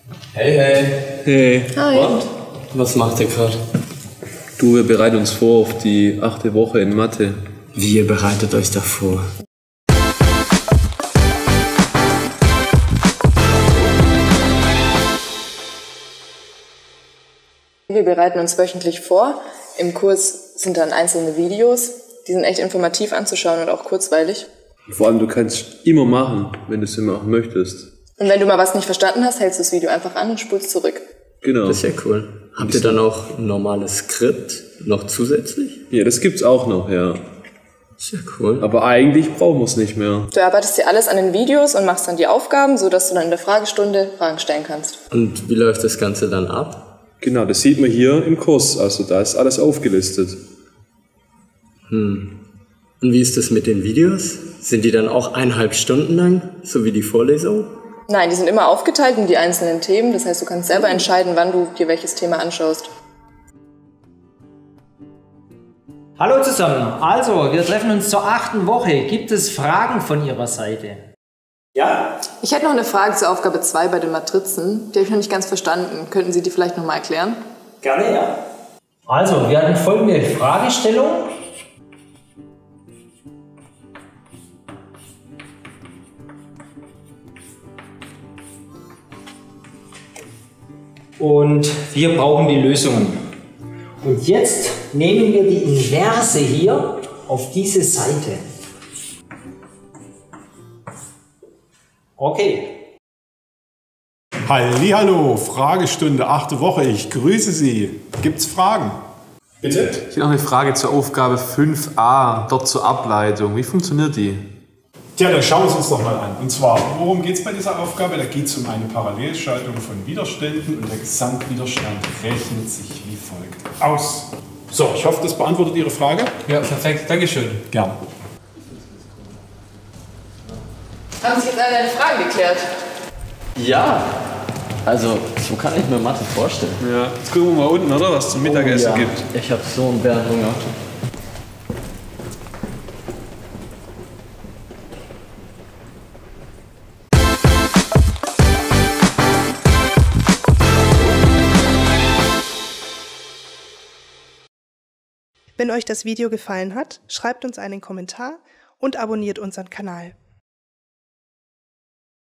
Hey, hey. Hey. Hi. Und? Was macht ihr gerade? Du, wir bereiten uns vor auf die 8. Woche in Mathe. Wie ihr bereitet euch da vor? Wir bereiten uns wöchentlich vor. Im Kurs sind dann einzelne Videos. Die sind echt informativ anzuschauen und auch kurzweilig. Vor allem, du kannst immer machen, wenn du es immer machen möchtest. Und wenn du mal was nicht verstanden hast, hältst du das Video einfach an und spulst zurück. Genau. Das ist ja cool. Habt ihr dann auch ein normales Skript noch zusätzlich? Ja, das gibt's auch noch, ja. Das ist ja cool. Aber eigentlich brauchen wir es nicht mehr. Du erarbeitest dir alles an den Videos und machst dann die Aufgaben, sodass du dann in der Fragestunde Fragen stellen kannst. Und wie läuft das Ganze dann ab? Genau, das sieht man hier im Kurs. Also da ist alles aufgelistet. Und wie ist das mit den Videos? Sind die dann auch 1,5 Stunden lang, so wie die Vorlesung? Nein, die sind immer aufgeteilt in die einzelnen Themen. Das heißt, du kannst selber entscheiden, wann du dir welches Thema anschaust. Hallo zusammen, also wir treffen uns zur 8. Woche. Gibt es Fragen von Ihrer Seite? Ja? Ich hätte noch eine Frage zur Aufgabe 2 bei den Matrizen. Die habe ich noch nicht ganz verstanden. Könnten Sie die vielleicht nochmal erklären? Gerne, ja. Also, wir hatten folgende Fragestellung. Und wir brauchen die Lösungen. Und jetzt nehmen wir die Inverse hier auf diese Seite. Okay. Hallihallo, Fragestunde, 8. Woche, ich grüße Sie. Gibt's Fragen? Bitte? Ich habe noch eine Frage zur Aufgabe 5a, dort zur Ableitung. Wie funktioniert die? Tja, dann schauen wir es uns doch mal an. Und zwar, worum geht es bei dieser Aufgabe? Da geht es um eine Parallelschaltung von Widerständen und der Gesamtwiderstand rechnet sich wie folgt aus. So, ich hoffe, das beantwortet Ihre Frage. Ja, perfekt. Dankeschön. Gerne. Haben sich jetzt alle deine Fragen geklärt? Ja. Also, so kann ich mir Mathe vorstellen. Ja, jetzt gucken wir mal unten, oder? Was zum Mittagessen gibt. Ich habe so einen Bärenhunger. Wenn euch das Video gefallen hat, schreibt uns einen Kommentar und abonniert unseren Kanal.